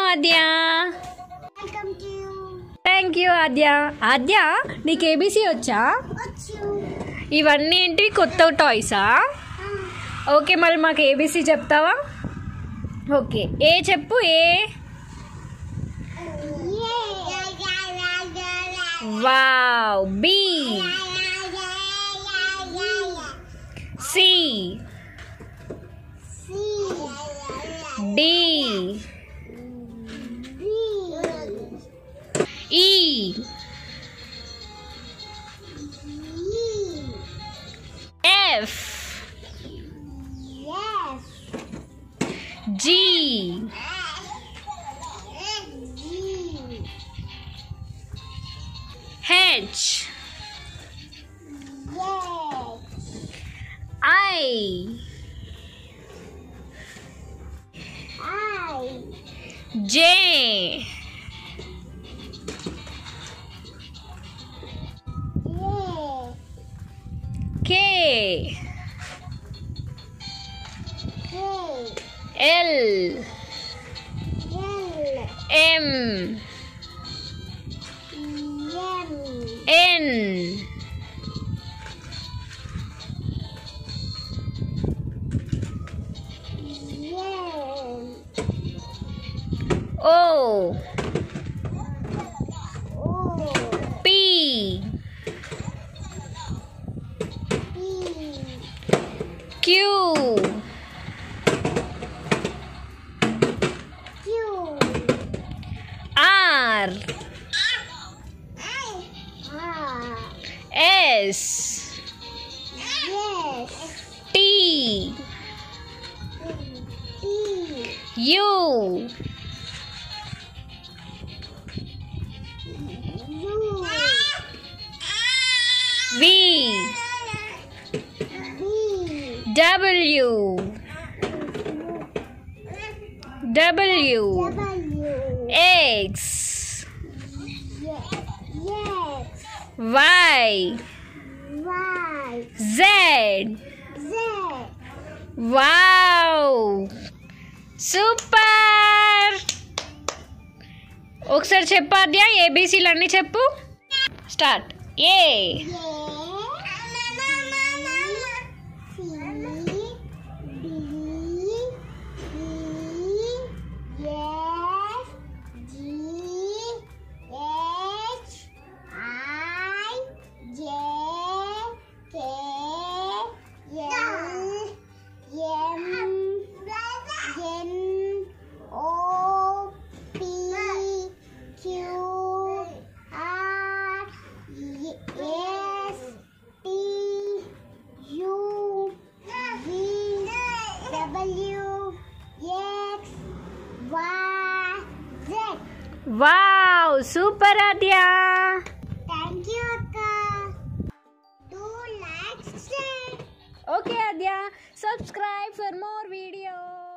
Aadya. Welcome to thank you Aadya. Aadya నీకు ABC వచ్చా? ఇవన్నీ ఏంటి కొత్త టాయ్సా? ఓకే మరి మాకు ఏబీసీ చెప్తావా? ఓకే ఏ చెప్పు. A wow. B C D E F G H I J K L M N O P Q R S T U V W X Y Z. Wow super. ఒకసారి చెప్పాద్యా ఏబీసీలు అన్నీ చెప్పు. Start. A wow super Aadya. Thank you అక్క. Do like, share. Okay Adya, subscribe for more videos.